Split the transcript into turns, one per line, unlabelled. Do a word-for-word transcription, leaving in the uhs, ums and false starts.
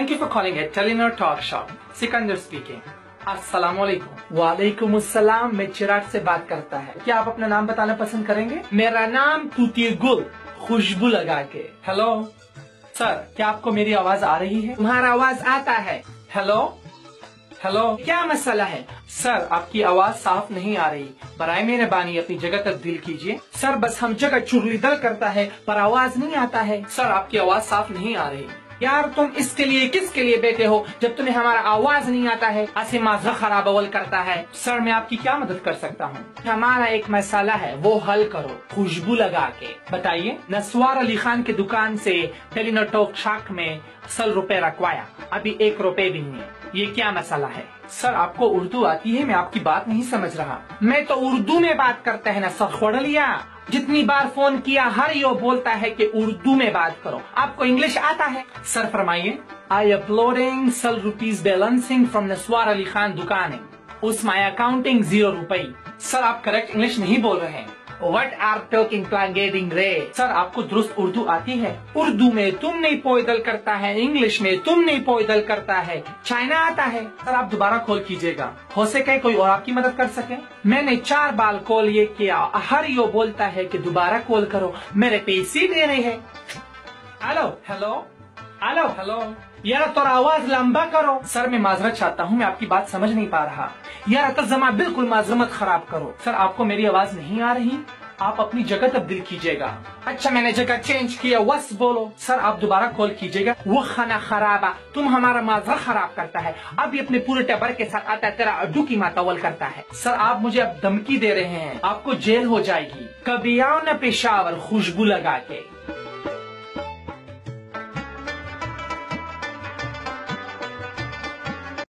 Thank you for calling a Telenor Talk Shop. Sikandar speaking. अस्सलाम वालेकुम।
वालेकुम अस्सलाम। मैं चिराग से बात करता है।
क्या आप अपना नाम बताना पसंद करेंगे?
मेरा नाम तूती गुल, खुशबू लगा के।
हेलो सर, क्या आपको मेरी आवाज आ रही है?
तुम्हारा आवाज आता है।
हेलो हेलो,
क्या मसला है?
सर आपकी आवाज साफ नहीं आ रही, बराए मेहरबानी अपनी जगह तब्दील कीजिए।
सर बस हम जगह चुरली दल करता है पर आवाज नहीं आता है।
सर आपकी आवाज साफ नहीं आ रही।
यार तुम इसके लिए किसके लिए बैठे हो जब तुम्हें हमारा आवाज नहीं आता है? ऐसे माजरा खराब अवल करता है।
सर मैं आपकी क्या मदद कर सकता हूँ?
हमारा एक मसला है, वो हल करो खुशबू लगा के।
बताइए।
नस्वार अली खान की दुकान से टेलीनॉर टॉक शॉप में सल रुपए रखवाया, अभी एक रुपए भी नहीं है। ये क्या मसला है?
सर आपको उर्दू आती है? मैं आपकी बात नहीं समझ रहा।
मैं तो उर्दू में बात करता है ना सर खोड़ लिया। जितनी बार फोन किया हर यो बोलता है कि उर्दू में बात करो। आपको इंग्लिश आता है?
सर फरमाइए।
आई अपलोडिंग सल rupees balancing from Naswar Ali Khan दुकान, उस माई अकाउंटिंग जीरो रुपये।
सर आप करेक्ट इंग्लिश नहीं बोल रहे हैं।
What are talking plangating रे?
सर आपको दुरुस्त उर्दू आती है?
उर्दू में तुम नहीं पोइदल करता है, इंग्लिश में तुम नहीं पोइदल करता है, चाइना आता है।
सर आप दोबारा कॉल कीजिएगा, हो सके कोई और आपकी मदद कर सके।
मैंने चार बार कॉल ये किया, हर यो बोलता है कि दोबारा कॉल करो, मेरे पैसे दे रहे हैं। हेलो
हेलो
हेलो
हेलो
यार तोरा आवाज लंबा करो।
सर मैं माजरत चाहता हूँ, मैं आपकी बात समझ नहीं पा रहा।
यार तजमा बिल्कुल माजरत खराब करो।
सर आपको मेरी आवाज नहीं आ रही, आप अपनी जगह तब्दील कीजिएगा।
अच्छा मैंने जगह चेंज किया, वस बोलो।
सर आप दोबारा कॉल कीजिएगा।
वो खाना खराबा, तुम हमारा माजरा खराब करता है। अभी अपने पूरे टबर के साथ आता है, तेरा अड्डू की मातावल करता है।
सर आप मुझे अब धमकी दे रहे हैं, आपको जेल हो जाएगी।
कभी आओ न पेशावर खुशबू लगा के।